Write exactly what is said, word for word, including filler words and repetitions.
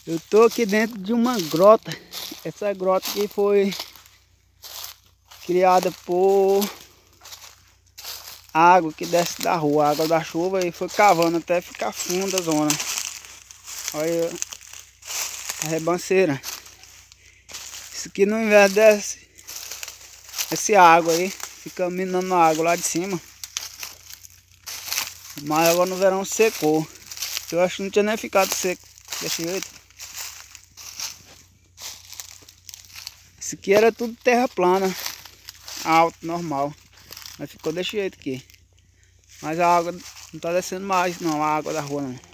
Eu tô aqui dentro de uma grota. Essa grota aqui foi criada por água que desce da rua, água da chuva, e foi cavando até ficar funda a zona. Olha a rebanceira. Isso aqui no inverno desce essa água aí, fica minando a água lá de cima. Mas agora no verão secou. Eu acho que não tinha nem ficado seco desse jeito. Isso aqui era tudo terra plana, alto, normal. Mas ficou desse jeito aqui. Mas a água não tá descendo mais não, a água da rua não.